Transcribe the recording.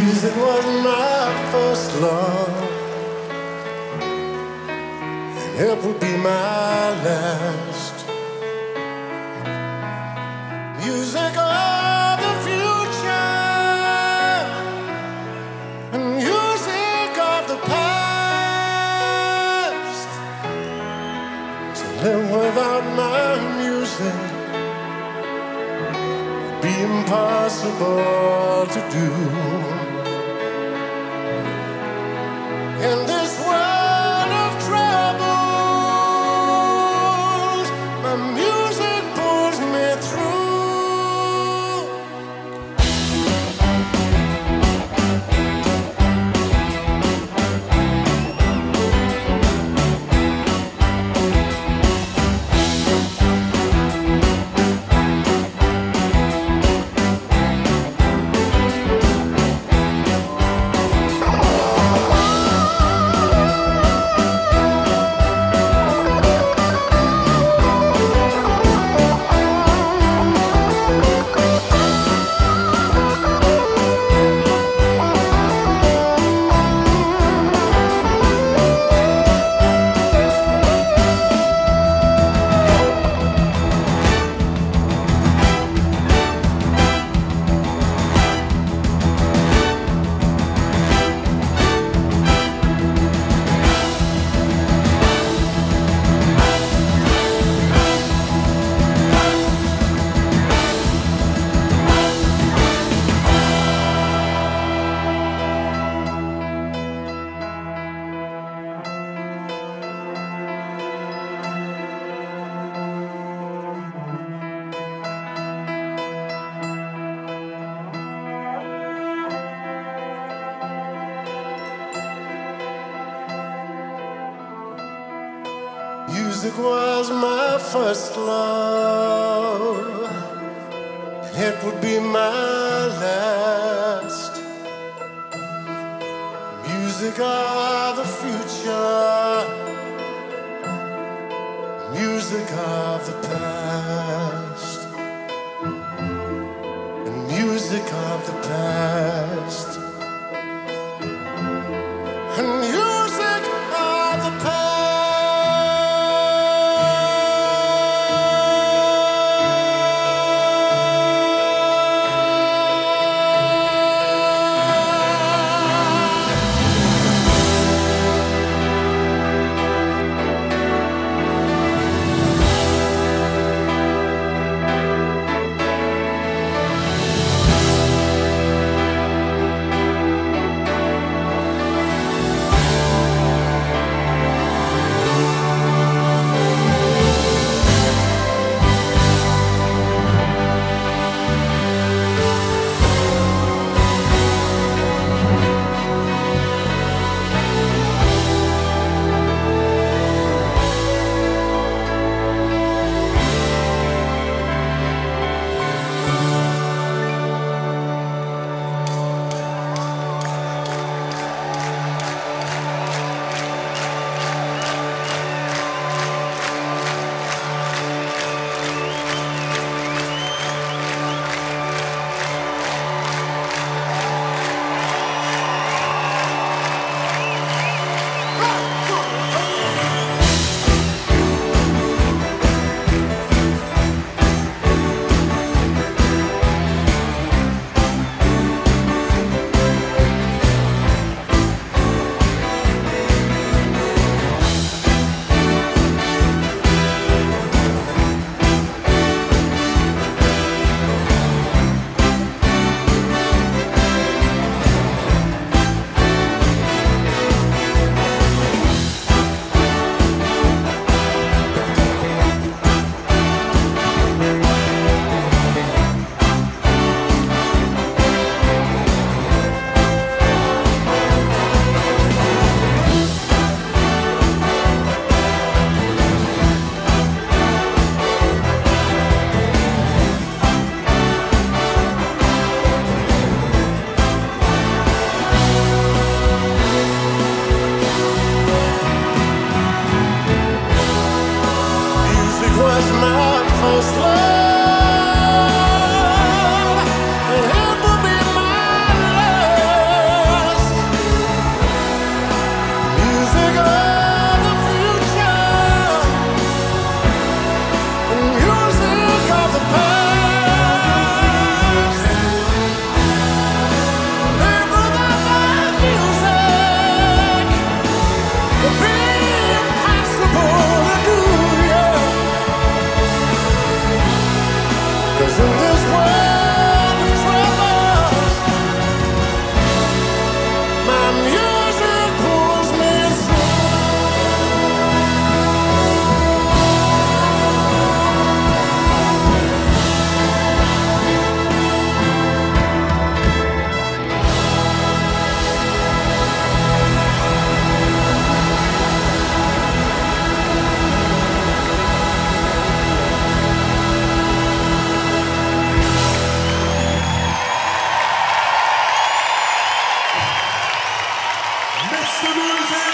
Music was my first love, and it would be my last. Music of the future, and music of the past. To live without my music would be impossible to do. In this world of troubles, my music pulls me through. Music was my first love, and it would be my last. Music of the future, music of the past, and music of the past, and music of the past. the music.